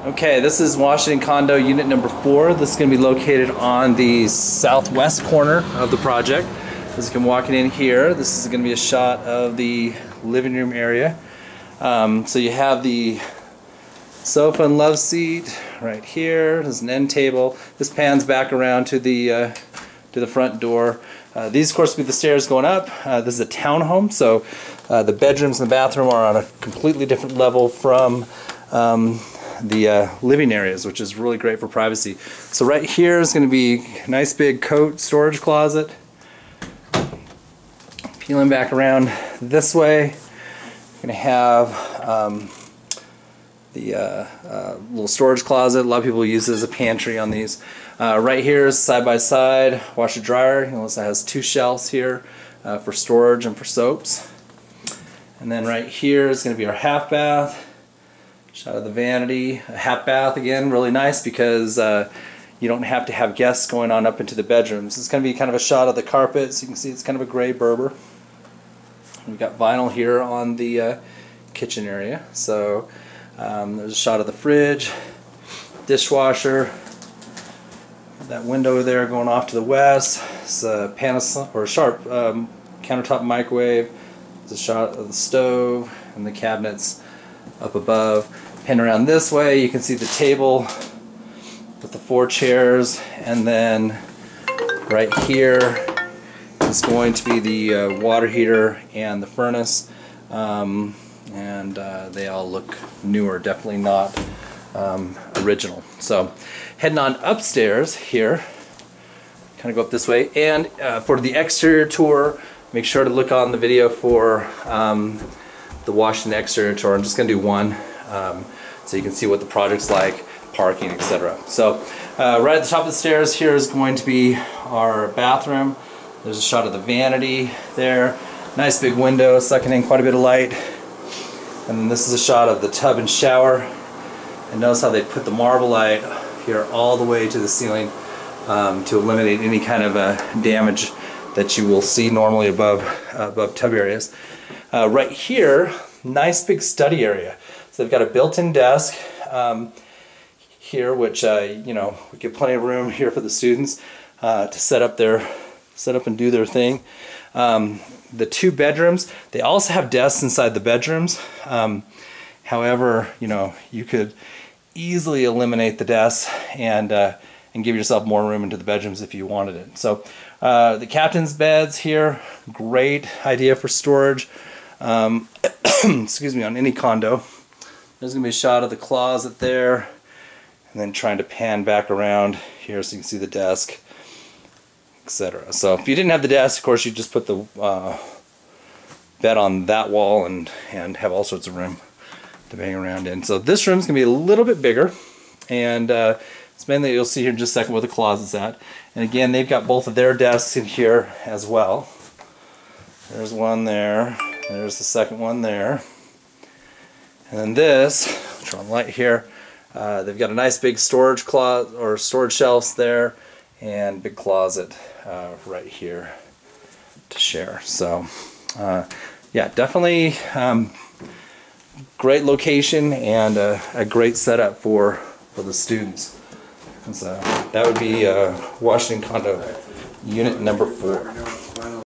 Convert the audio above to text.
Okay, this is Washington Condo Unit number 4. This is going to be located on the southwest corner of the project. As you come walking in here, this is going to be a shot of the living room area. So you have the sofa and love seat right here. There's an end table. This pans back around to the front door. These, of course, will be the stairs going up. This is a townhome, so the bedrooms and the bathroom are on a completely different level from the living areas, which is really great for privacy. So right here is going to be a nice big coat storage closet. Peeling back around this way, you're going to have the little storage closet. A lot of people use it as a pantry on these. Right here is side by side washer dryer. It also has 2 shelves here for storage and for soaps. And then right here is going to be our half bath. Shot of the vanity. A half bath, again, really nice because you don't have to have guests going on up into the bedrooms. It's going to be kind of a shot of the carpet, so you can see it's kind of a gray Berber. We've got vinyl here on the kitchen area. So there's a shot of the fridge, dishwasher, that window there going off to the west. It's a Panasonic or Sharp countertop microwave. It's a shot of the stove and the cabinets up above. Pan around this way, you can see the table with the 4 chairs, and then right here is going to be the water heater and the furnace, and they all look newer, definitely not original. So heading on upstairs here, kind of go up this way, and for the exterior tour, make sure to look on the video for the Washington exterior tour. I'm just going to do one so you can see what the project's like, parking, etc. So right at the top of the stairs here is going to be our bathroom. There's a shot of the vanity there. Nice big window sucking in quite a bit of light. And then this is a shot of the tub and shower. And notice how they put the marble light here all the way to the ceiling to eliminate any kind of damage that you will see normally above tub areas. Right here, nice big study area. So they've got a built-in desk here, which you know, we get plenty of room here for the students to set up and do their thing. The 2 bedrooms, they also have desks inside the bedrooms. However, you know, you could easily eliminate the desks and give yourself more room into the bedrooms if you wanted it. So the captain's beds here, great idea for storage. Excuse me, on any condo. There's going to be a shot of the closet there, and then trying to pan back around here so you can see the desk, etc. So if you didn't have the desk, of course, you just put the bed on that wall and have all sorts of room to bang around in. So this room's going to be a little bit bigger, and it's mainly, you'll see here in just a second where the closet's at. And again, they've got both of their desks in here as well. There's one there. There's the second one there. And then this, which are on light here, they've got a nice big storage closet or storage shelves there, and big closet right here to share. So yeah, definitely great location and a great setup for the students. And so that would be Washington Condo Unit number 4.